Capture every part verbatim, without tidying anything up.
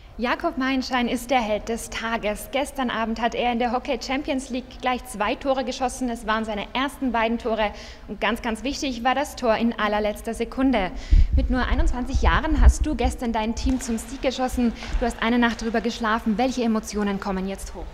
Jakob Maienschein ist der Held des Tages. Gestern Abend hat er in der Hockey Champions League gleich zwei Tore geschossen. Es waren seine ersten beiden Tore und ganz, ganz wichtig war das Tor in allerletzter Sekunde. Mit nur einundzwanzig Jahren hast du gestern dein Team zum Sieg geschossen. Du hast eine Nacht drüber geschlafen. Welche Emotionen kommen jetzt hoch?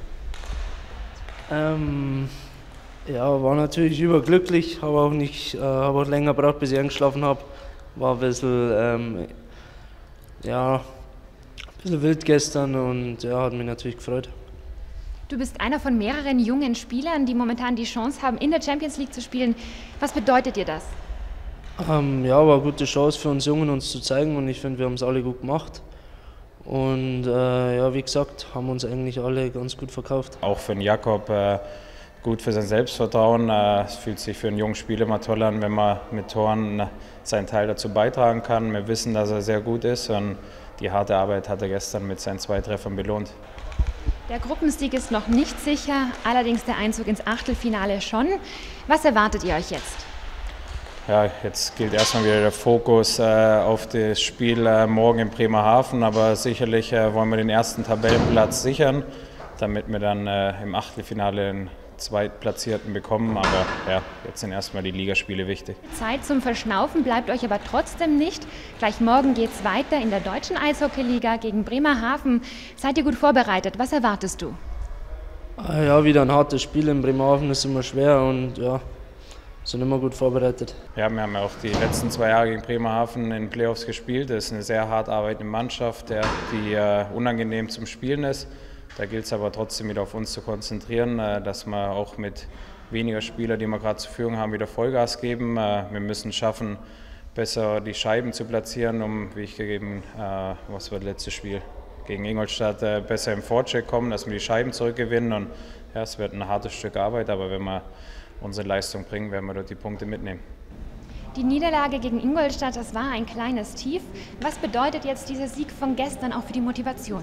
Ähm, ja, war natürlich überglücklich, habe auch nicht, äh, habe auch länger gebraucht, bis ich eingeschlafen habe. War ein bisschen, ähm, ja, ein bisschen wild gestern und ja, hat mich natürlich gefreut. Du bist einer von mehreren jungen Spielern, die momentan die Chance haben, in der Champions League zu spielen. Was bedeutet dir das? Ähm, ja, war eine gute Chance für uns Jungen, uns zu zeigen und ich finde, wir haben es alle gut gemacht. Und äh, ja, wie gesagt, haben uns eigentlich alle ganz gut verkauft. Auch für den Jakob äh, gut für sein Selbstvertrauen. Äh, es fühlt sich für einen jungen Spieler immer toll an, wenn man mit Toren äh, seinen Teil dazu beitragen kann. Wir wissen, dass er sehr gut ist und die harte Arbeit hat er gestern mit seinen zwei Treffern belohnt. Der Gruppensieg ist noch nicht sicher, allerdings der Einzug ins Achtelfinale schon. Was erwartet ihr euch jetzt? Ja, jetzt gilt erstmal wieder der Fokus äh, auf das Spiel äh, morgen in Bremerhaven, aber sicherlich äh, wollen wir den ersten Tabellenplatz sichern, damit wir dann äh, im Achtelfinale den Zweitplatzierten bekommen. Aber ja, jetzt sind erstmal die Ligaspiele wichtig. Zeit zum Verschnaufen bleibt euch aber trotzdem nicht. Gleich morgen geht es weiter in der deutschen Eishockeyliga gegen Bremerhaven. Seid ihr gut vorbereitet? Was erwartest du? Ja, wieder ein hartes Spiel in Bremerhaven ist immer schwer und ja, sind immer gut vorbereitet. Ja, wir haben ja auch die letzten zwei Jahre gegen Bremerhaven in Playoffs gespielt. Das ist eine sehr hart arbeitende Mannschaft, die äh, unangenehm zum Spielen ist. Da gilt es aber trotzdem wieder auf uns zu konzentrieren, äh, dass wir auch mit weniger Spielern, die wir gerade zur Führung haben, wieder Vollgas geben. Äh, wir müssen schaffen, besser die Scheiben zu platzieren, um, wie ich gegeben, äh, was war das letzte Spiel gegen Ingolstadt, äh, besser im Vorcheck kommen, dass wir die Scheiben zurückgewinnen. Und ja, es wird ein hartes Stück Arbeit, aber wenn wir unsere Leistung bringen, werden wir dort die Punkte mitnehmen. Die Niederlage gegen Ingolstadt, das war ein kleines Tief. Was bedeutet jetzt dieser Sieg von gestern auch für die Motivation?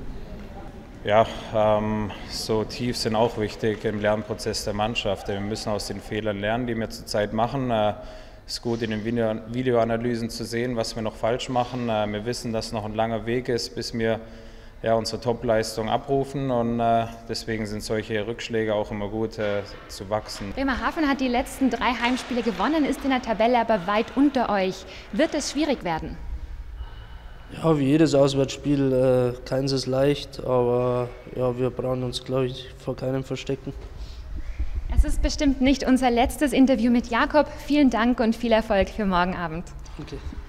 Ja, ähm, so tief sind auch wichtig im Lernprozess der Mannschaft. Wir müssen aus den Fehlern lernen, die wir zurzeit machen. Es äh, ist gut, in den Video Videoanalysen zu sehen, was wir noch falsch machen. Äh, wir wissen, dass noch ein langer Weg ist, bis wir ja, unsere Topleistung abrufen und äh, deswegen sind solche Rückschläge auch immer gut äh, zu wachsen. Bremerhaven hat die letzten drei Heimspiele gewonnen, ist in der Tabelle aber weit unter euch. Wird es schwierig werden? Ja, wie jedes Auswärtsspiel, äh, keins ist leicht, aber ja, wir brauchen uns, glaube ich, vor keinem verstecken. Es ist bestimmt nicht unser letztes Interview mit Jakob. Vielen Dank und viel Erfolg für morgen Abend. Okay.